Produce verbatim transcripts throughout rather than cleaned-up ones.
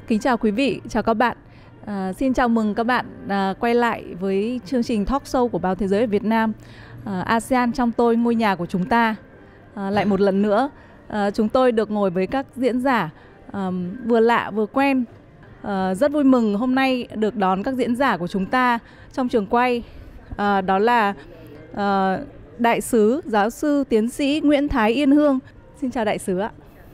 kính chào quý vị, chào các bạn. À, xin chào mừng các bạn à, quay lại với chương trình talk show của Báo Thế giới ở Việt Nam. À, a sê an trong tôi, ngôi nhà của chúng ta. À, lại một lần nữa, à, chúng tôi được ngồi với các diễn giả à, vừa lạ vừa quen. À, rất vui mừng hôm nay được đón các diễn giả của chúng ta trong trường quay. À, đó là à, Đại sứ, giáo sư, tiến sĩ Nguyễn Thái Yên Hương. Xin chào đại sứ ạ.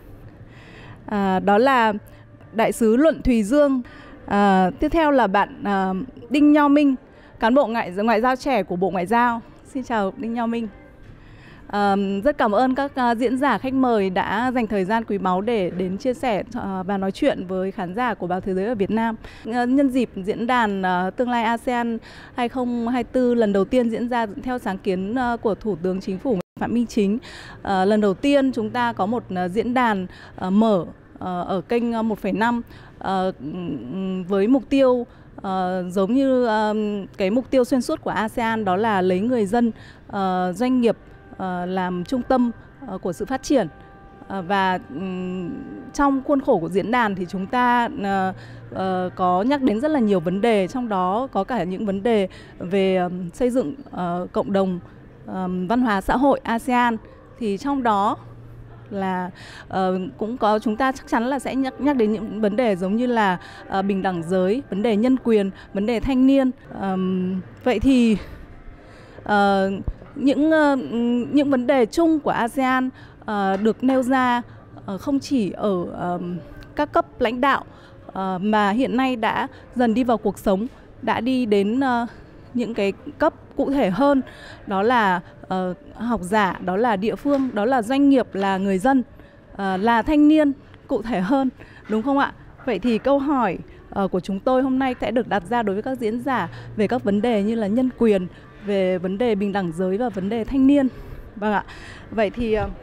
À, đó là Đại sứ Luận Thùy Dương. À, tiếp theo là bạn à, Đinh Nho Minh, cán bộ ngoại, ngoại giao trẻ của Bộ Ngoại giao. Xin chào Đinh Nho Minh. À, rất cảm ơn các uh, diễn giả khách mời đã dành thời gian quý báu để đến chia sẻ uh, và nói chuyện với khán giả của Báo Thế giới ở Việt Nam. Uh, nhân dịp diễn đàn uh, Tương lai a sê an hai không hai tư lần đầu tiên diễn ra theo sáng kiến uh, của Thủ tướng Chính phủ Phạm Minh Chính. Uh, lần đầu tiên chúng ta có một uh, diễn đàn uh, mở uh, ở kênh uh, một phẩy năm uh, với mục tiêu uh, giống như uh, cái mục tiêu xuyên suốt của a sê an, đó là lấy người dân, uh, doanh nghiệp Uh, làm trung tâm uh, của sự phát triển. Uh, và um, trong khuôn khổ của diễn đàn thì chúng ta uh, uh, có nhắc đến rất là nhiều vấn đề, trong đó có cả những vấn đề về um, xây dựng uh, cộng đồng um, văn hóa xã hội a sê an. Thì trong đó là uh, cũng có, chúng ta chắc chắn là sẽ nhắc, nhắc đến những vấn đề giống như là uh, bình đẳng giới, vấn đề nhân quyền, vấn đề thanh niên. Um, vậy thì uh, Những, uh, những vấn đề chung của a sê an uh, được nêu ra uh, không chỉ ở uh, các cấp lãnh đạo uh, mà hiện nay đã dần đi vào cuộc sống, đã đi đến uh, những cái cấp cụ thể hơn, đó là uh, học giả, đó là địa phương, đó là doanh nghiệp, là người dân, uh, là thanh niên cụ thể hơn, đúng không ạ? Vậy thì câu hỏi uh, của chúng tôi hôm nay sẽ được đặt ra đối với các diễn giả về các vấn đề như là nhân quyền, về vấn đề bình đẳng giới và vấn đề thanh niên. Vâng ạ. Vậy thì uh,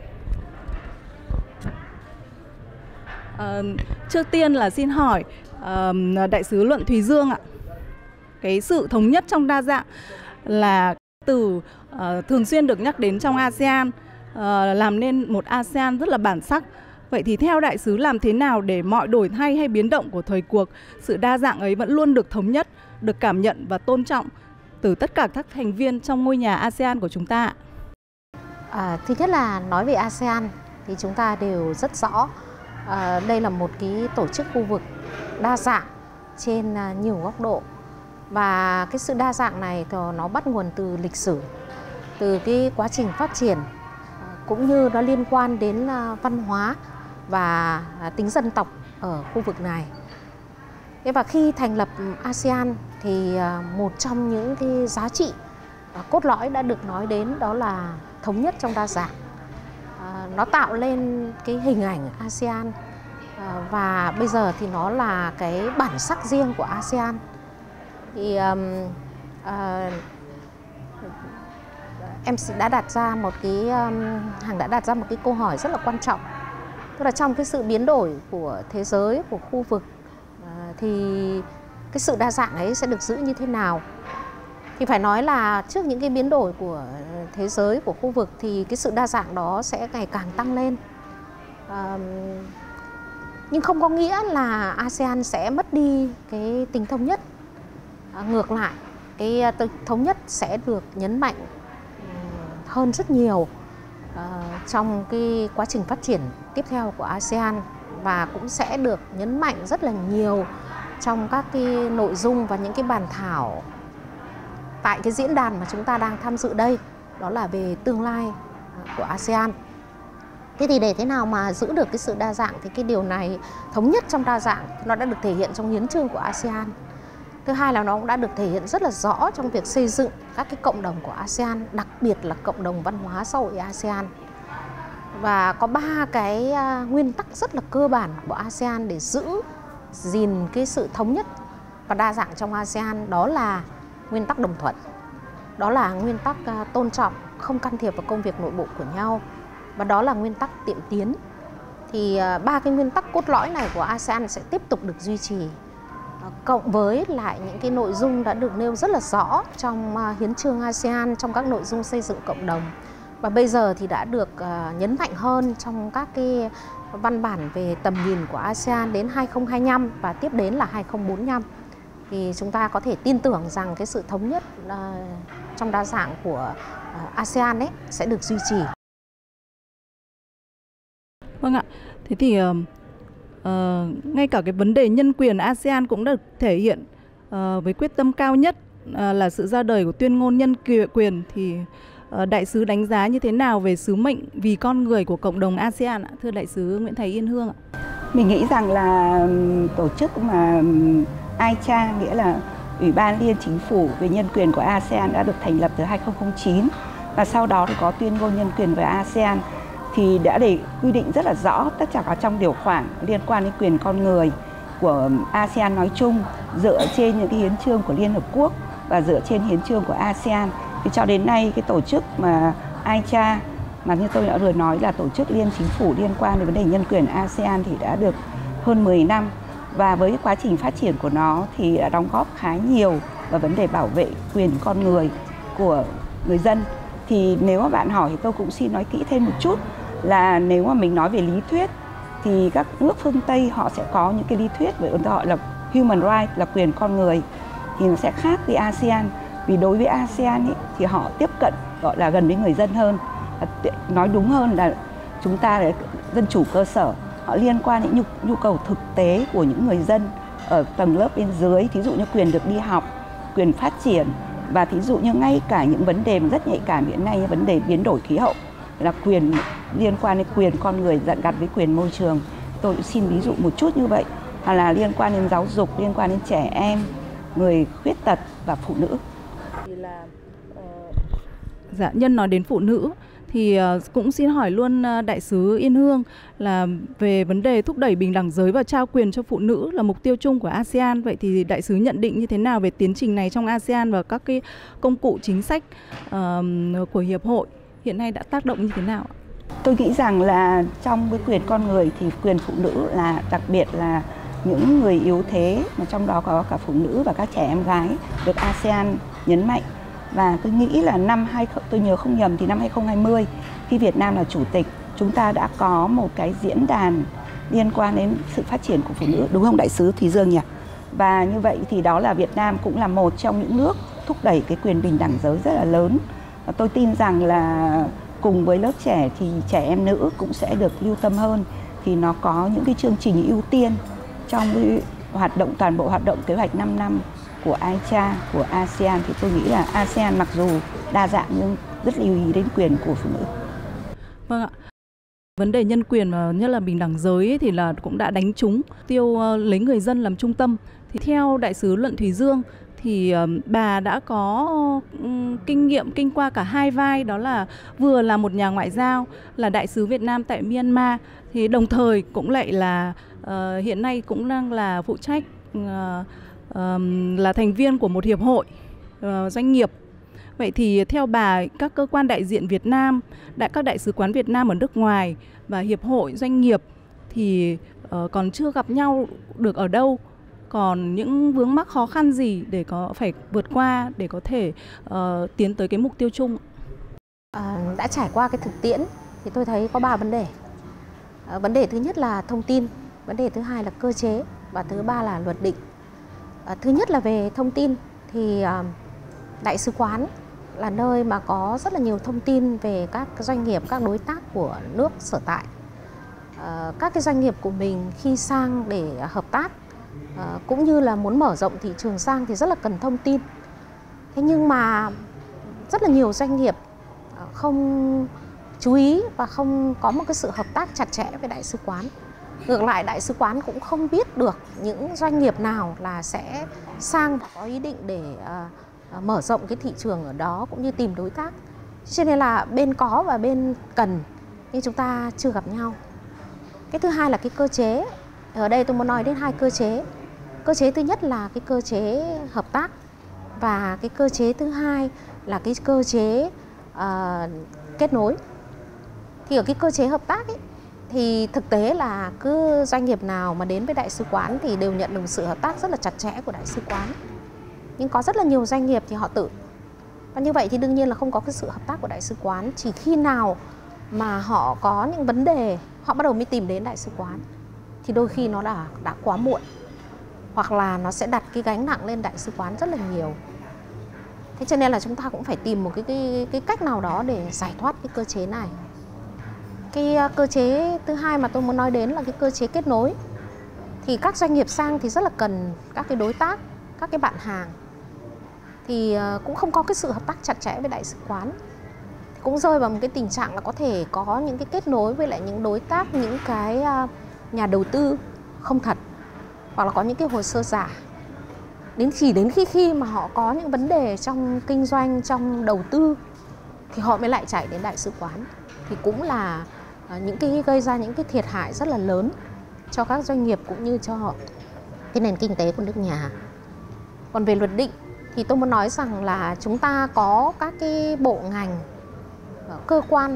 trước tiên là xin hỏi uh, Đại sứ Luận Thùy Dương ạ. Cái sự thống nhất trong đa dạng là từ uh, thường xuyên được nhắc đến trong a sê an, uh, làm nên một a sê an rất là bản sắc. Vậy thì theo đại sứ, làm thế nào để mọi đổi thay hay biến động của thời cuộc, sự đa dạng ấy vẫn luôn được thống nhất, được cảm nhận và tôn trọng từ tất cả các thành viên trong ngôi nhà a sê an của chúng ta? À, thứ nhất là nói về a sê an thì chúng ta đều rất rõ, à, đây là một cái tổ chức khu vực đa dạng trên uh, nhiều góc độ, và cái sự đa dạng này thì nó bắt nguồn từ lịch sử, từ cái quá trình phát triển, uh, cũng như nó liên quan đến uh, văn hóa và uh, tính dân tộc ở khu vực này. Thế và khi thành lập a sê an thì một trong những cái giá trị cốt lõi đã được nói đến, đó là thống nhất trong đa dạng. À, nó tạo lên cái hình ảnh a sê an, à, và bây giờ thì nó là cái bản sắc riêng của a sê an. Thì um, à, em đã đặt ra một cái um, Hằng đã đặt ra một cái câu hỏi rất là quan trọng, tức là trong cái sự biến đổi của thế giới, của khu vực, à, thì cái sự đa dạng ấy sẽ được giữ như thế nào? Thì phải nói là trước những cái biến đổi của thế giới, của khu vực, thì cái sự đa dạng đó sẽ ngày càng tăng lên. À, nhưng không có nghĩa là a sê an sẽ mất đi cái tính thống nhất. À, ngược lại, cái thống nhất sẽ được nhấn mạnh hơn rất nhiều uh, trong cái quá trình phát triển tiếp theo của a sê an, và cũng sẽ được nhấn mạnh rất là nhiều trong các cái nội dung và những cái bàn thảo tại cái diễn đàn mà chúng ta đang tham dự đây, đó là về tương lai của a sê an. Thế thì để thế nào mà giữ được cái sự đa dạng, thì cái điều này, thống nhất trong đa dạng, nó đã được thể hiện trong hiến chương của a sê an. Thứ hai là nó cũng đã được thể hiện rất là rõ trong việc xây dựng các cái cộng đồng của a sê an, đặc biệt là cộng đồng văn hóa xã hội a sê an. Và có ba cái nguyên tắc rất là cơ bản của a sê an để giữ gìn cái sự thống nhất và đa dạng trong a sê an, đó là nguyên tắc đồng thuận, đó là nguyên tắc tôn trọng, không can thiệp vào công việc nội bộ của nhau, và đó là nguyên tắc tiệm tiến. Thì ba cái nguyên tắc cốt lõi này của a sê an sẽ tiếp tục được duy trì, cộng với lại những cái nội dung đã được nêu rất là rõ trong hiến chương a sê an, trong các nội dung xây dựng cộng đồng, Và bây giờ thì đã được uh, nhấn mạnh hơn trong các cái văn bản về tầm nhìn của a sê an đến hai không hai lăm và tiếp đến là hai không bốn lăm. Thì chúng ta có thể tin tưởng rằng cái sự thống nhất uh, trong đa dạng của uh, a sê an ấy sẽ được duy trì. Vâng ạ. Thế thì uh, uh, ngay cả cái vấn đề nhân quyền a sê an cũng được thể hiện uh, với quyết tâm cao nhất uh, là sự ra đời của tuyên ngôn nhân quyền. Thì uh, đại sứ đánh giá như thế nào về sứ mệnh vì con người của cộng đồng a sê an ạ? Thưa đại sứ Nguyễn Thái Yên Hương ạ. Mình nghĩ rằng là tổ chức mà i chê a, nghĩa là Ủy ban Liên Chính phủ về nhân quyền của a sê an đã được thành lập từ hai không không chín và sau đó thì có tuyên ngôn nhân quyền về a sê an thì đã để quy định rất là rõ tất cả các trong điều khoản liên quan đến quyền con người của a sê an nói chung, dựa trên những cái hiến chương của Liên Hợp Quốc và dựa trên hiến chương của a sê an. Thì cho đến nay cái tổ chức mà i chê a mà như tôi đã vừa nói là tổ chức liên chính phủ liên quan đến vấn đề nhân quyền a sê an thì đã được hơn mười năm. Và với quá trình phát triển của nó thì đã đóng góp khá nhiều vào vấn đề bảo vệ quyền con người của người dân. Thì nếu mà bạn hỏi thì tôi cũng xin nói kỹ thêm một chút là nếu mà mình nói về lý thuyết thì các nước phương Tây họ sẽ có những cái lý thuyết với gọi là human rights, là quyền con người, thì nó sẽ khác với a sê an. Vì đối với a sê an ý, thì họ tiếp cận gọi là gần với người dân hơn. Nói đúng hơn là chúng ta là dân chủ cơ sở, họ liên quan đến nhu, nhu cầu thực tế của những người dân ở tầng lớp bên dưới, thí dụ như quyền được đi học, quyền phát triển, và thí dụ như ngay cả những vấn đề rất nhạy cảm hiện nay như vấn đề biến đổi khí hậu là quyền liên quan đến quyền con người dặn gặt với quyền môi trường. Tôi xin ví dụ một chút như vậy, hoặc là liên quan đến giáo dục, liên quan đến trẻ em, người khuyết tật và phụ nữ. Thì là, uh... Dạ, nhân nói đến phụ nữ thì uh, cũng xin hỏi luôn uh, đại sứ Yên Hương là về vấn đề thúc đẩy bình đẳng giới và trao quyền cho phụ nữ là mục tiêu chung của a sê an. Vậy thì đại sứ nhận định như thế nào về tiến trình này trong a sê an và các cái công cụ chính sách uh, của hiệp hội hiện nay đã tác động như thế nào? Tôi nghĩ rằng là trong cái quyền con người thì quyền phụ nữ là đặc biệt là những người yếu thế, mà trong đó có cả phụ nữ và các trẻ em gái được a sê an nhấn mạnh. Và tôi nghĩ là năm hai tôi nhớ không nhầm thì năm hai không hai không khi Việt Nam là chủ tịch, chúng ta đã có một cái diễn đàn liên quan đến sự phát triển của phụ nữ, đúng không đại sứ Thùy Dương nhỉ? Và như vậy thì đó là Việt Nam cũng là một trong những nước thúc đẩy cái quyền bình đẳng giới rất là lớn. Và tôi tin rằng là cùng với lớp trẻ thì trẻ em nữ cũng sẽ được lưu tâm hơn, thì nó có những cái chương trình ưu tiên trong cái hoạt động, toàn bộ hoạt động kế hoạch năm năm của i chê a, của a sê an. Thì tôi nghĩ là a sê an mặc dù đa dạng nhưng rất lưu ý đến quyền của phụ nữ. Vâng ạ. Vấn đề nhân quyền và nhất là bình đẳng giới ấy, thì là cũng đã đánh trúng tiêu uh, lấy người dân làm trung tâm. Thì theo đại sứ Luận Thùy Dương thì uh, bà đã có um, kinh nghiệm kinh qua cả hai vai, đó là vừa là một nhà ngoại giao, là đại sứ Việt Nam tại Myanmar, thì đồng thời cũng lại là uh, hiện nay cũng đang là phụ trách uh, uh, là thành viên của một hiệp hội uh, doanh nghiệp. Vậy thì theo bà, các cơ quan đại diện Việt Nam, đại các đại sứ quán Việt Nam ở nước ngoài và hiệp hội doanh nghiệp thì uh, còn chưa gặp nhau được ở đâu? Còn những vướng mắc khó khăn gì để có phải vượt qua để có thể uh, tiến tới cái mục tiêu chung? À, đã trải qua cái thực tiễn thì tôi thấy có ba vấn đề. À, vấn đề thứ nhất là thông tin, vấn đề thứ hai là cơ chế và thứ ba là luật định. À, thứ nhất là về thông tin thì uh, đại sứ quán là nơi mà có rất là nhiều thông tin về các doanh nghiệp, các đối tác của nước sở tại. À, các cái doanh nghiệp của mình khi sang để hợp tác à, cũng như là muốn mở rộng thị trường sang thì rất là cần thông tin. Thế nhưng mà rất là nhiều doanh nghiệp không chú ý và không có một cái sự hợp tác chặt chẽ với đại sứ quán. Ngược lại, đại sứ quán cũng không biết được những doanh nghiệp nào là sẽ sang và có ý định để uh, mở rộng cái thị trường ở đó cũng như tìm đối tác. Cho nên là bên có và bên cần nhưng chúng ta chưa gặp nhau. Cái thứ hai là cái cơ chế. Ở đây tôi muốn nói đến hai cơ chế. Cơ chế thứ nhất là cái cơ chế hợp tác và cái cơ chế thứ hai là cái cơ chế uh, kết nối. Thì ở cái cơ chế hợp tác ấy, thì thực tế là cứ doanh nghiệp nào mà đến với đại sứ quán thì đều nhận được sự hợp tác rất là chặt chẽ của đại sứ quán. Nhưng có rất là nhiều doanh nghiệp thì họ tự Và như vậy thì đương nhiên là không có cái sự hợp tác của đại sứ quán. Chỉ khi nào mà họ có những vấn đề, họ bắt đầu mới tìm đến đại sứ quán, thì đôi khi nó đã, đã quá muộn. Hoặc là nó sẽ đặt cái gánh nặng lên đại sứ quán rất là nhiều. Thế cho nên là chúng ta cũng phải tìm một cái, cái, cái cách nào đó để giải thoát cái cơ chế này. Cái cơ chế thứ hai mà tôi muốn nói đến là cái cơ chế kết nối. Thì các doanh nghiệp sang thì rất là cần các cái đối tác, các cái bạn hàng. Thì cũng không có cái sự hợp tác chặt chẽ với đại sứ quán. Thì cũng rơi vào một cái tình trạng là có thể có những cái kết nối với lại những đối tác, những cái nhà đầu tư không thật, hoặc là có những cái hồ sơ giả. Đến chỉ đến khi khi mà họ có những vấn đề trong kinh doanh, trong đầu tư thì họ mới lại chạy đến đại sứ quán. Thì cũng là những cái gây ra những cái thiệt hại rất là lớn cho các doanh nghiệp cũng như cho cái nền kinh tế của nước nhà. Còn về luật định thì tôi muốn nói rằng là chúng ta có các cái bộ ngành, cơ quan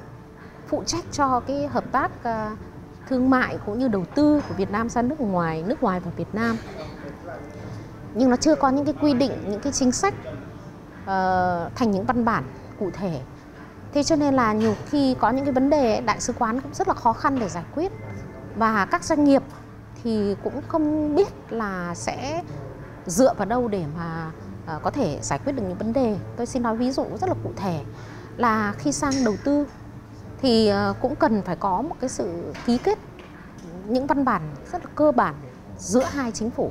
phụ trách cho cái hợp tác thương mại cũng như đầu tư của Việt Nam ra nước ngoài, nước ngoài vào Việt Nam. Nhưng nó chưa có những cái quy định, những cái chính sách uh, thành những văn bản cụ thể. Thế cho nên là nhiều khi có những cái vấn đề đại sứ quán cũng rất là khó khăn để giải quyết. Và các doanh nghiệp thì cũng không biết là sẽ dựa vào đâu để mà uh, có thể giải quyết được những vấn đề. Tôi xin nói ví dụ rất là cụ thể là khi sang đầu tư thì uh, cũng cần phải có một cái sự ký kết những văn bản rất là cơ bản giữa hai chính phủ.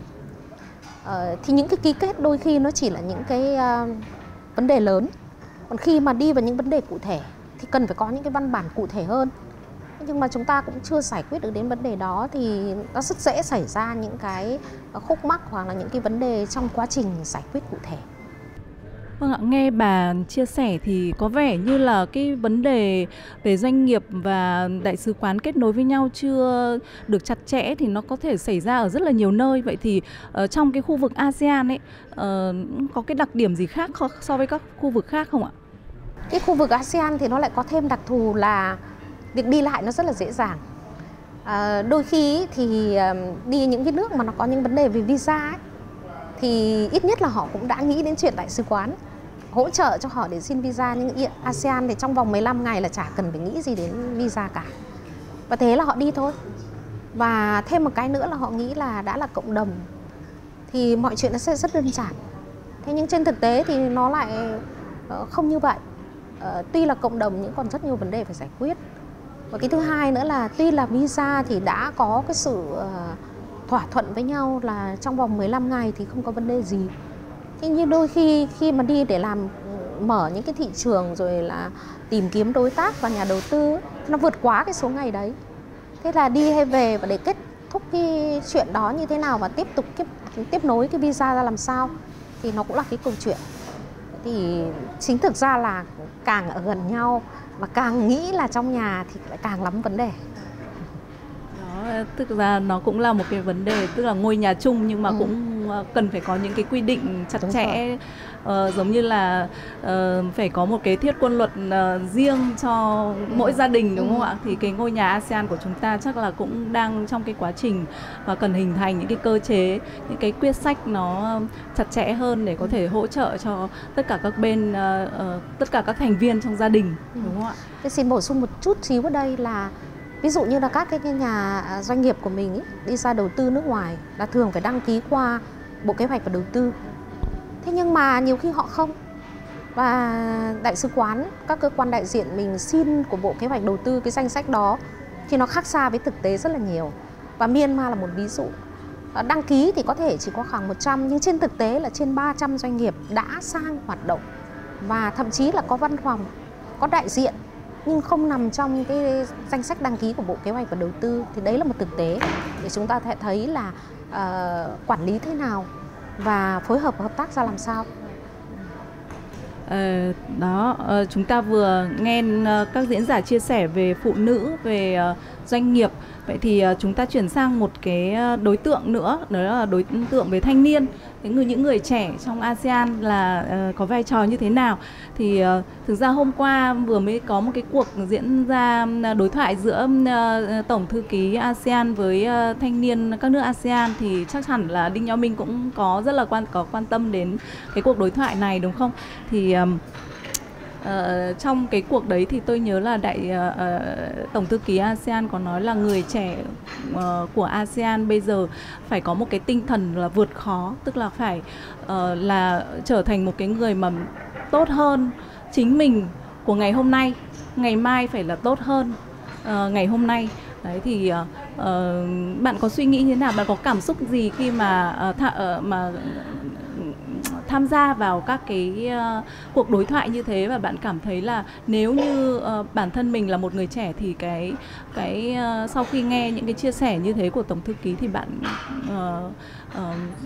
Uh, thì những cái ký kết đôi khi nó chỉ là những cái uh, vấn đề lớn. Còn khi mà đi vào những vấn đề cụ thể thì cần phải có những cái văn bản cụ thể hơn. Nhưng mà chúng ta cũng chưa giải quyết được đến vấn đề đó thì nó rất dễ xảy ra những cái khúc mắc hoặc là những cái vấn đề trong quá trình giải quyết cụ thể. Vâng ạ, nghe bà chia sẻ thì có vẻ như là cái vấn đề về doanh nghiệp và đại sứ quán kết nối với nhau chưa được chặt chẽ thì nó có thể xảy ra ở rất là nhiều nơi. Vậy thì uh, trong cái khu vực a sê an ấy uh, có cái đặc điểm gì khác so với các khu vực khác không ạ? Cái khu vực a sê an thì nó lại có thêm đặc thù là việc đi lại nó rất là dễ dàng. À, đôi khi thì đi những cái nước mà nó có những vấn đề về visa ấy, thì ít nhất là họ cũng đã nghĩ đến chuyện đại sứ quán hỗ trợ cho họ để xin visa. Nhưng a sê an thì trong vòng mười lăm ngày là chả cần phải nghĩ gì đến visa cả. Và thế là họ đi thôi. Và thêm một cái nữa là họ nghĩ là đã là cộng đồng thì mọi chuyện nó sẽ rất đơn giản. Thế nhưng trên thực tế thì nó lại không như vậy. Uh, tuy là cộng đồng nhưng còn rất nhiều vấn đề phải giải quyết. Và cái thứ hai nữa là tuy là visa thì đã có cái sự uh, thỏa thuận với nhau là trong vòng mười lăm ngày thì không có vấn đề gì. Thế nhưng đôi khi khi mà đi để làm mở những cái thị trường rồi là tìm kiếm đối tác và nhà đầu tư nó vượt quá cái số ngày đấy. Thế là đi hay về và để kết thúc cái chuyện đó như thế nào và tiếp tục tiếp, tiếp nối cái visa ra làm sao thì nó cũng là cái câu chuyện. Thì chính thực ra là càng ở gần nhau và càng nghĩ là trong nhà thì lại càng lắm vấn đề. Đó, tức ra nó cũng là một cái vấn đề, tức là ngôi nhà chung nhưng mà ừ. cũng cần phải có những cái quy định chặt Đúng chẽ, uh, giống như là uh, phải có một cái thiết quân luật uh, riêng cho mỗi gia đình, đúng ừ. không ạ? Thì cái ngôi nhà a sê an của chúng ta chắc là cũng đang trong cái quá trình và cần hình thành những cái cơ chế, những cái quyết sách nó chặt chẽ hơn để có thể hỗ trợ cho tất cả các bên, uh, uh, tất cả các thành viên trong gia đình, ừ. đúng không ạ? Tôi xin bổ sung một chút xíu ở đây là ví dụ như là các cái nhà doanh nghiệp của mình ý, đi ra đầu tư nước ngoài là thường phải đăng ký qua Bộ Kế hoạch và Đầu tư. Thế nhưng mà nhiều khi họ không. Và đại sứ quán, các cơ quan đại diện mình xin của Bộ Kế hoạch Đầu tư cái danh sách đó thì nó khác xa với thực tế rất là nhiều. Và Myanmar là một ví dụ. Đăng ký thì có thể chỉ có khoảng một trăm, nhưng trên thực tế là trên ba trăm doanh nghiệp đã sang hoạt động. Và thậm chí là có văn phòng, có đại diện nhưng không nằm trong cái danh sách đăng ký của Bộ Kế hoạch và Đầu tư. Thì đấy là một thực tế để chúng ta thể thấy là uh, quản lý thế nào và phối hợp hợp tác ra làm sao. Ờ, đó, uh, chúng ta vừa nghe uh, các diễn giả chia sẻ về phụ nữ, về uh, doanh nghiệp. Vậy thì uh, chúng ta chuyển sang một cái đối tượng nữa, đó là đối tượng về thanh niên. Những người, những người trẻ trong a sê an là uh, có vai trò như thế nào? Thì uh, thực ra hôm qua vừa mới có một cái cuộc diễn ra đối thoại giữa uh, Tổng thư ký a sê an với uh, thanh niên các nước a sê an, thì chắc hẳn là Đinh Nho Minh cũng có rất là quan có quan tâm đến cái cuộc đối thoại này, đúng không? Thì um, uh, trong cái cuộc đấy thì tôi nhớ là đại uh, uh, tổng thư ký a sê an có nói là người trẻ uh, của a sê an bây giờ phải có một cái tinh thần là vượt khó, tức là phải uh, là trở thành một cái người mà tốt hơn chính mình của ngày hôm nay, ngày mai phải là tốt hơn uh, ngày hôm nay. Đấy thì uh, uh, bạn có suy nghĩ như thế nào, bạn có cảm xúc gì khi mà uh, th- uh, mà tham gia vào các cái uh, cuộc đối thoại như thế, và bạn cảm thấy là nếu như uh, bản thân mình là một người trẻ thì cái cái uh, sau khi nghe những cái chia sẻ như thế của tổng thư ký thì bạn uh, uh,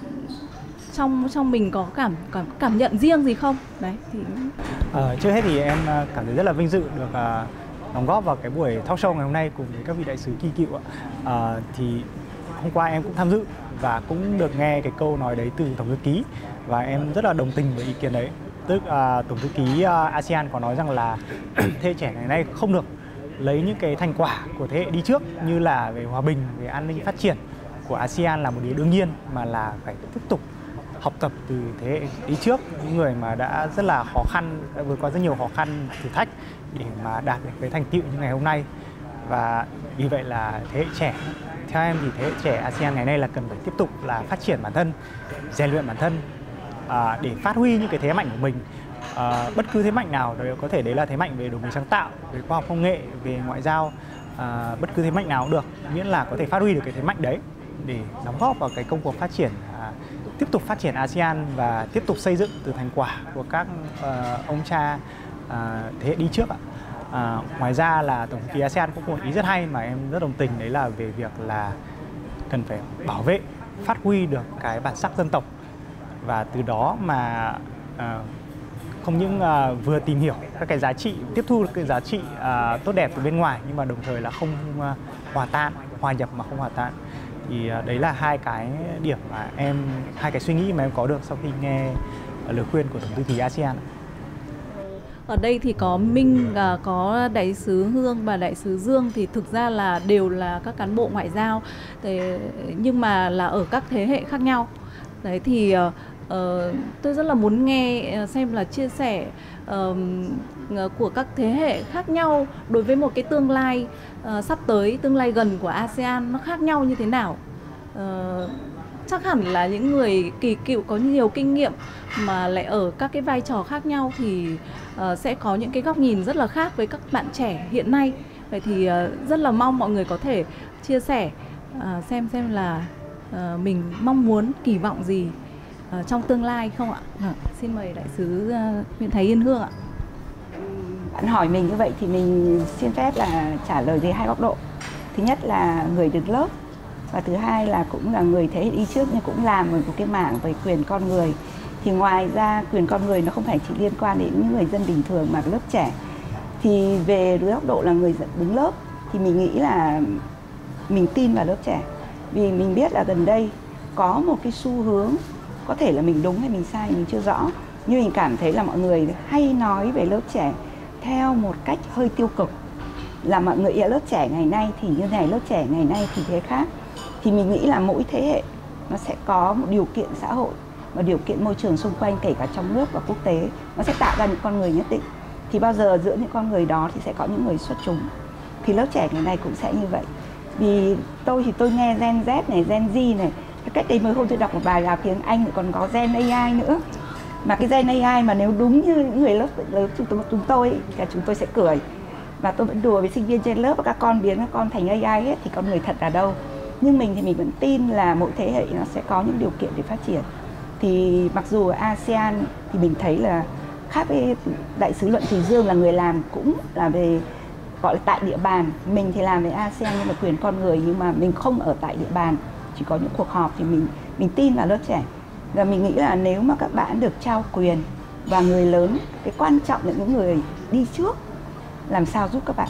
trong trong mình có cảm cảm cảm nhận riêng gì không? Đấy thì uh, trước hết thì em cảm thấy rất là vinh dự được uh, đóng góp vào cái buổi talk show ngày hôm nay cùng với các vị đại sứ kỳ cựu ạ. Uh, thì hôm qua em cũng tham dự và cũng được nghe cái câu nói đấy từ tổng thư ký và em rất là đồng tình với ý kiến đấy. Tức uh, tổng thư ký uh, a sê an có nói rằng là thế hệ trẻ ngày nay không được lấy những cái thành quả của thế hệ đi trước như là về hòa bình, về an ninh phát triển của a sê an là một điều đương nhiên, mà là phải tiếp tục học tập từ thế hệ đi trước, những người mà đã rất là khó khăn, đã vượt qua rất nhiều khó khăn, thử thách để mà đạt được cái thành tựu như ngày hôm nay. Và vì vậy là thế hệ trẻ, theo em thì thế hệ trẻ a sê an ngày nay là cần phải tiếp tục là phát triển bản thân, rèn luyện bản thân à, để phát huy những cái thế mạnh của mình. À, bất cứ thế mạnh nào, đấy có thể đấy là thế mạnh về đổi mới sáng tạo, về khoa học công nghệ, về ngoại giao, à, bất cứ thế mạnh nào cũng được, miễn là có thể phát huy được cái thế mạnh đấy để đóng góp vào cái công cuộc phát triển, à, tiếp tục phát triển a sê an và tiếp tục xây dựng từ thành quả của các uh, ông cha uh, thế hệ đi trước ạ. À, ngoài ra là tổng thư ký a sê an cũng có một ý rất hay mà em rất đồng tình, đấy là về việc là cần phải bảo vệ, phát huy được cái bản sắc dân tộc, và từ đó mà uh, không những uh, vừa tìm hiểu các cái giá trị, tiếp thu được cái giá trị uh, tốt đẹp từ bên ngoài, nhưng mà đồng thời là không uh, hòa tan, hòa nhập mà không hòa tan. Thì uh, đấy là hai cái điểm mà em, hai cái suy nghĩ mà em có được sau khi nghe uh, lời khuyên của tổng thư ký a sê an. Ở đây thì có Minh, có đại sứ Hương và đại sứ Dương, thì thực ra là đều là các cán bộ ngoại giao, nhưng mà là ở các thế hệ khác nhau. Đấy thì uh, tôi rất là muốn nghe xem là chia sẻ uh, của các thế hệ khác nhau đối với một cái tương lai uh, sắp tới, tương lai gần của a sê an nó khác nhau như thế nào. Uh, chắc hẳn là những người kỳ cựu có nhiều kinh nghiệm mà lại ở các cái vai trò khác nhau thì uh, sẽ có những cái góc nhìn rất là khác với các bạn trẻ hiện nay. Vậy thì uh, rất là mong mọi người có thể chia sẻ uh, xem xem là uh, mình mong muốn, kỳ vọng gì uh, trong tương lai không ạ? À, xin mời đại sứ uh, Nguyễn Thái Yên Hương ạ. Bạn hỏi mình như vậy thì mình xin phép là trả lời về hai góc độ. Thứ nhất là người đứng lớp, và thứ hai là cũng là người thế hệ đi trước nhưng cũng làm một cái mảng về quyền con người. Thì ngoài ra quyền con người nó không phải chỉ liên quan đến những người dân bình thường mà lớp trẻ. Thì về góc độ là người đứng lớp thì mình nghĩ là mình tin vào lớp trẻ. Vì mình biết là gần đây có một cái xu hướng, có thể là mình đúng hay mình sai mình chưa rõ, nhưng mình cảm thấy là mọi người hay nói về lớp trẻ theo một cách hơi tiêu cực. Là mọi người lớp trẻ ngày nay thì như này, lớp trẻ ngày nay thì thế khác. Thì mình nghĩ là mỗi thế hệ nó sẽ có một điều kiện xã hội và điều kiện môi trường xung quanh, kể cả trong nước và quốc tế, nó sẽ tạo ra những con người nhất định. Thì bao giờ giữa những con người đó thì sẽ có những người xuất chúng. Thì lớp trẻ ngày nay cũng sẽ như vậy. Vì tôi thì tôi nghe Gen Z này, Gen Z này, cách đây mới hôm tôi đọc một bài giáo tiếng Anh còn có Gen a i nữa. Mà cái Gen a i mà nếu đúng như những người lớp lớn chúng tôi, chúng tôi thì chúng tôi sẽ cười. Và tôi vẫn đùa với sinh viên trên lớp và các con biến các con thành a i hết thì con người thật là đâu. Nhưng mình thì mình vẫn tin là mỗi thế hệ nó sẽ có những điều kiện để phát triển. Thì mặc dù a sê an thì mình thấy là khác với đại sứ Luận Thùy Dương là người làm cũng là về gọi là tại địa bàn. Mình thì làm về a sê an nhưng mà quyền con người, nhưng mà mình không ở tại địa bàn, chỉ có những cuộc họp thì mình mình tin vào lớp trẻ. Và mình nghĩ là nếu mà các bạn được trao quyền và người lớn, cái quan trọng là những người đi trước làm sao giúp các bạn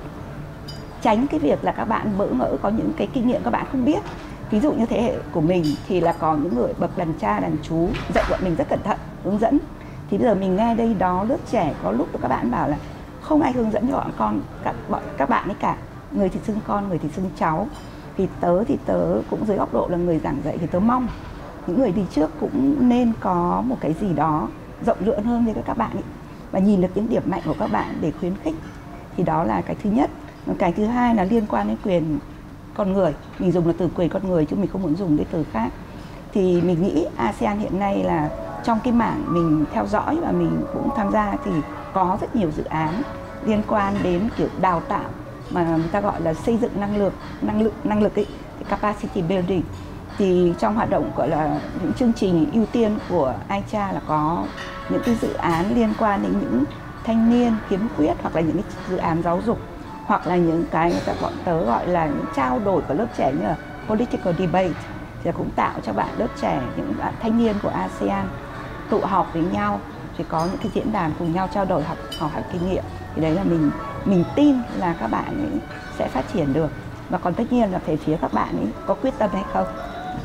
tránh cái việc là các bạn bỡ ngỡ có những cái kinh nghiệm các bạn không biết. Ví dụ như thế hệ của mình thì là có những người bậc đàn cha đàn chú dạy bọn mình rất cẩn thận, hướng dẫn. Thì bây giờ mình nghe đây đó lớp trẻ có lúc các bạn bảo là không ai hướng dẫn cho bọn con, các, bọn, các bạn ấy cả. Người thì xưng con, người thì xưng cháu. Thì tớ thì tớ cũng dưới góc độ là người giảng dạy thì tớ mong những người đi trước cũng nên có một cái gì đó rộng rãi hơn với các bạn ấy. và nhìn được những điểm mạnh của các bạn để khuyến khích. Thì đó là cái thứ nhất. Cái thứ hai là liên quan đến quyền con người. Mình dùng là từ quyền con người chứ mình không muốn dùng cái từ khác. Thì mình nghĩ a sê an hiện nay là trong cái mảng mình theo dõi và mình cũng tham gia thì có rất nhiều dự án liên quan đến kiểu đào tạo mà người ta gọi là xây dựng năng lực, năng lực, năng lực ấy, capacity building. Thì trong hoạt động gọi là những chương trình ưu tiên của a i chê a là có những cái dự án liên quan đến những thanh niên khiếm khuyết, hoặc là những cái dự án giáo dục, hoặc là những cái các bọn tớ gọi là những trao đổi của lớp trẻ như là political debate, thì cũng tạo cho bạn lớp trẻ, những bạn thanh niên của a sê an tụ họp với nhau, thì có những cái diễn đàn cùng nhau trao đổi học hỏi học kinh nghiệm. Thì đấy là mình mình tin là các bạn ấy sẽ phát triển được, và còn tất nhiên là về phía các bạn ấy có quyết tâm hay không.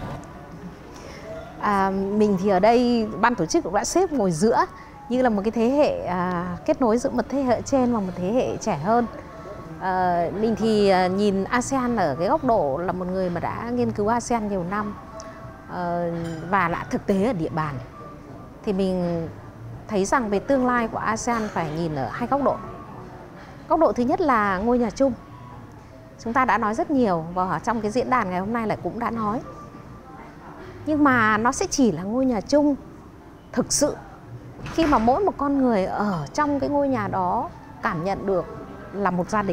À, mình thì ở đây ban tổ chức cũng đã xếp ngồi giữa như là một cái thế hệ à, kết nối giữa một thế hệ trên và một thế hệ trẻ hơn. À, mình thì à, nhìn a sê an ở cái góc độ là một người mà đã nghiên cứu a sê an nhiều năm à, và đã thực tế ở địa bàn, thì mình thấy rằng về tương lai của a sê an phải nhìn ở hai góc độ. Góc độ thứ nhất là ngôi nhà chung. Chúng ta đã nói rất nhiều và trong cái diễn đàn ngày hôm nay lại cũng đã nói. Nhưng mà nó sẽ chỉ là ngôi nhà chung thực sự khi mà mỗi một con người ở trong cái ngôi nhà đó cảm nhận được là một gia đình.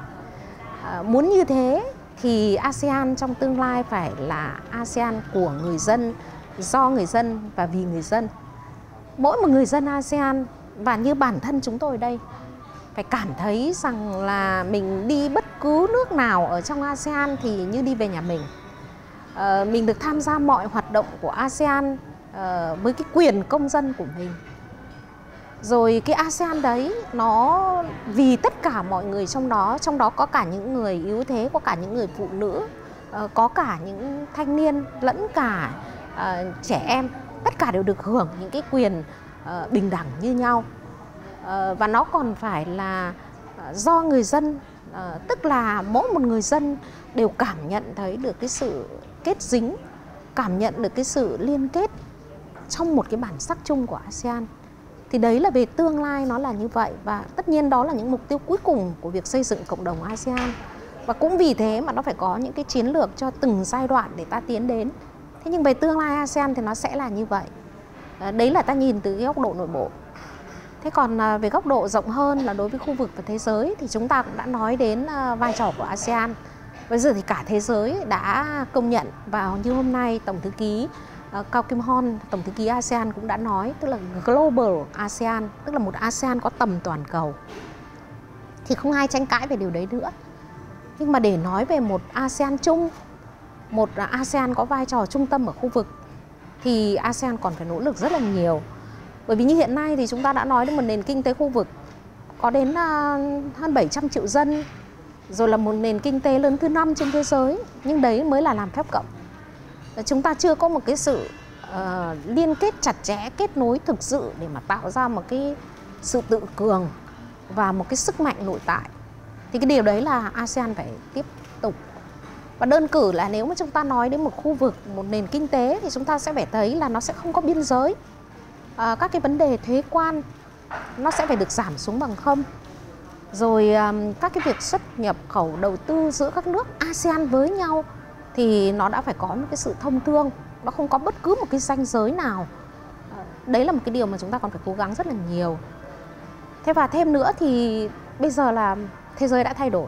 À, muốn như thế thì a sê an trong tương lai phải là a sê an của người dân, do người dân và vì người dân. Mỗi một người dân a sê an và như bản thân chúng tôi đây phải cảm thấy rằng là mình đi bất cứ nước nào ở trong a sê an thì như đi về nhà mình. À, mình được tham gia mọi hoạt động của a sê an à, với cái quyền công dân của mình. Rồi cái a sê an đấy nó vì tất cả mọi người trong đó, trong đó có cả những người yếu thế, có cả những người phụ nữ, à, có cả những thanh niên lẫn cả à, trẻ em, tất cả đều được hưởng những cái quyền à, bình đẳng như nhau. À, và nó còn phải là à, do người dân, à, tức là mỗi một người dân đều cảm nhận thấy được cái sự kết dính, cảm nhận được cái sự liên kết trong một cái bản sắc chung của a sê an. Thì đấy là về tương lai nó là như vậy, và tất nhiên đó là những mục tiêu cuối cùng của việc xây dựng cộng đồng a sê an. Và cũng vì thế mà nó phải có những cái chiến lược cho từng giai đoạn để ta tiến đến. Thế nhưng về tương lai a sê an thì nó sẽ là như vậy. À, đấy là ta nhìn từ cái góc độ nội bộ. Thế còn à, về góc độ rộng hơn là đối với khu vực và thế giới thì chúng ta cũng đã nói đến à, vai trò của a sê an. Bây giờ thì cả thế giới đã công nhận, và như hôm nay Tổng thư ký uh, Cao Kim Hon, Tổng thư ký a sê an cũng đã nói, tức là Global a sê an, tức là một a sê an có tầm toàn cầu. Thì không ai tranh cãi về điều đấy nữa. Nhưng mà để nói về một a sê an chung, một a sê an có vai trò trung tâm ở khu vực, thì a sê an còn phải nỗ lực rất là nhiều. Bởi vì như hiện nay thì chúng ta đã nói đến một nền kinh tế khu vực có đến uh, hơn bảy trăm triệu dân, rồi là một nền kinh tế lớn thứ năm trên thế giới, nhưng đấy mới là làm phép cộng. Chúng ta chưa có một cái sự uh, liên kết chặt chẽ, kết nối thực sự để mà tạo ra một cái sự tự cường và một cái sức mạnh nội tại. Thì cái điều đấy là a sê an phải tiếp tục. Và đơn cử là nếu mà chúng ta nói đến một khu vực, một nền kinh tế thì chúng ta sẽ phải thấy là nó sẽ không có biên giới. Uh, các cái vấn đề thuế quan nó sẽ phải được giảm xuống bằng không. Rồi um, các cái việc xuất nhập khẩu đầu tư giữa các nước a sê an với nhau thì nó đã phải có một cái sự thông thương, nó không có bất cứ một cái ranh giới nào. Đấy là một cái điều mà chúng ta còn phải cố gắng rất là nhiều. Thế và thêm nữa thì bây giờ là thế giới đã thay đổi,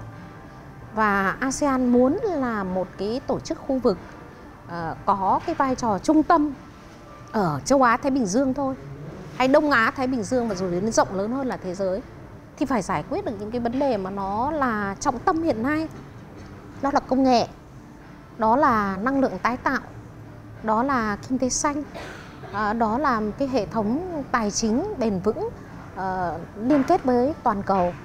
và a sê an muốn là một cái tổ chức khu vực uh, có cái vai trò trung tâm ở châu Á Thái Bình Dương thôi, hay Đông Á Thái Bình Dương, và rồi đến rộng lớn hơn là thế giới, thì phải giải quyết được những cái vấn đề mà nó là trọng tâm hiện nay. Đó là công nghệ, đó là năng lượng tái tạo, đó là kinh tế xanh, đó là cái hệ thống tài chính bền vững liên kết với toàn cầu,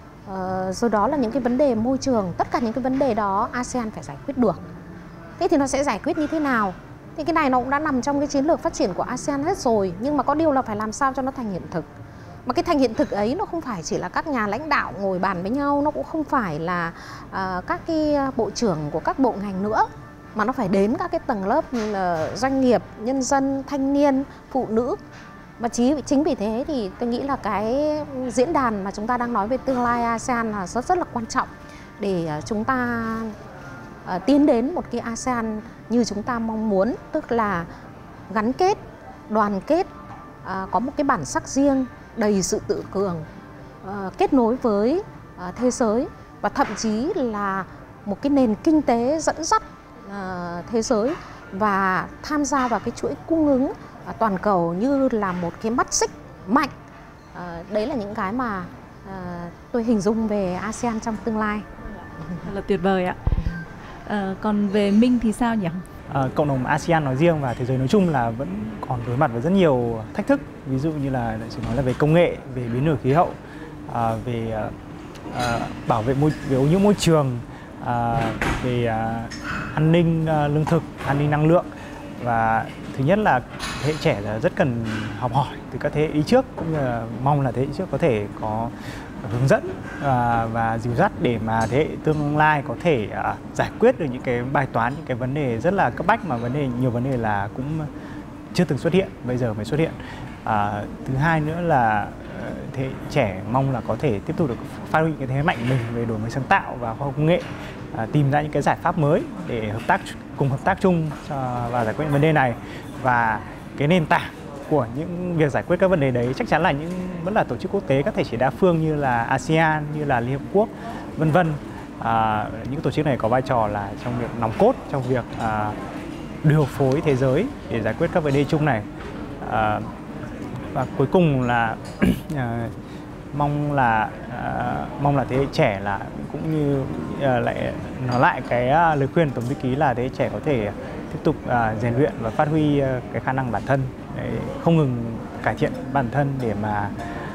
rồi đó là những cái vấn đề môi trường. Tất cả những cái vấn đề đó a sê an phải giải quyết được. Thế thì nó sẽ giải quyết như thế nào? Thì cái này nó cũng đã nằm trong cái chiến lược phát triển của a sê an hết rồi, nhưng mà có điều là phải làm sao cho nó thành hiện thực. Mà cái thành hiện thực ấy nó không phải chỉ là các nhà lãnh đạo ngồi bàn với nhau, nó cũng không phải là uh, các cái bộ trưởng của các bộ ngành nữa, mà nó phải đến các cái tầng lớp uh, doanh nghiệp, nhân dân, thanh niên, phụ nữ. Và chí, chính vì thế thì tôi nghĩ là cái diễn đàn mà chúng ta đang nói về tương lai a sê an là rất rất là quan trọng để chúng ta uh, tiến đến một cái a sê an như chúng ta mong muốn, tức là gắn kết, đoàn kết, uh, có một cái bản sắc riêng, đầy sự tự cường, uh, kết nối với uh, thế giới và thậm chí là một cái nền kinh tế dẫn dắt uh, thế giới và tham gia vào cái chuỗi cung ứng uh, toàn cầu như là một cái mắt xích mạnh. Uh, đấy là những cái mà uh, tôi hình dung về a sê an trong tương lai. Thật là tuyệt vời ạ. Uh, còn về Minh thì sao nhỉ? À, cộng đồng a sê an nói riêng và thế giới nói chung là vẫn còn đối mặt với rất nhiều thách thức, ví dụ như là chỉ nói là về công nghệ, về biến đổi khí hậu, à, về à, bảo vệ môi, về ô nhiễm môi trường, à, về à, an ninh à, lương thực, an ninh năng lượng. Và thứ nhất là thế hệ trẻ là rất cần học hỏi từ các thế hệ đi trước, cũng như là mong là thế hệ trước có thể có hướng dẫn và, và dìu dắt để mà thế hệ tương lai có thể uh, giải quyết được những cái bài toán, những cái vấn đề rất là cấp bách mà vấn đề nhiều vấn đề là cũng chưa từng xuất hiện, bây giờ mới xuất hiện. Uh, thứ hai nữa là uh, thế hệ trẻ mong là có thể tiếp tục được phát huy cái thế mạnh mình về đổi mới sáng tạo và khoa học công nghệ, uh, tìm ra những cái giải pháp mới để hợp tác cùng hợp tác chung uh, và giải quyết vấn đề này. Và cái nền tảng của những việc giải quyết các vấn đề đấy chắc chắn là những vẫn là tổ chức quốc tế, các thể chế đa phương như là a sê an, như là Liên Hợp Quốc, vân vân. À, những tổ chức này có vai trò là trong việc nòng cốt trong việc à, điều phối thế giới để giải quyết các vấn đề chung này. À, và cuối cùng là à, mong là à, mong là thế hệ trẻ là cũng như à, lại nói lại cái à, lời khuyên của Tổng thư ký là thế hệ trẻ có thể tiếp tục à, rèn luyện và phát huy à, cái khả năng bản thân, để không ngừng cải thiện bản thân để mà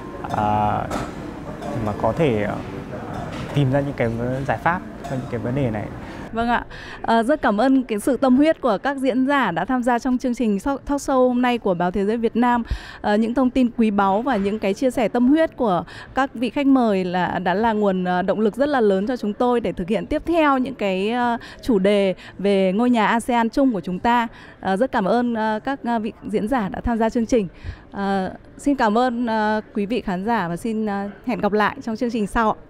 à, để mà có thể à, tìm ra những cái giải pháp cho những cái vấn đề này. Vâng ạ, à, rất cảm ơn cái sự tâm huyết của các diễn giả đã tham gia trong chương trình talk show hôm nay của Báo Thế giới Việt Nam. À, những thông tin quý báu và những cái chia sẻ tâm huyết của các vị khách mời là đã là nguồn động lực rất là lớn cho chúng tôi để thực hiện tiếp theo những cái chủ đề về ngôi nhà a sê an chung của chúng ta. À, rất cảm ơn các vị diễn giả đã tham gia chương trình. À, xin cảm ơn quý vị khán giả và xin hẹn gặp lại trong chương trình sau.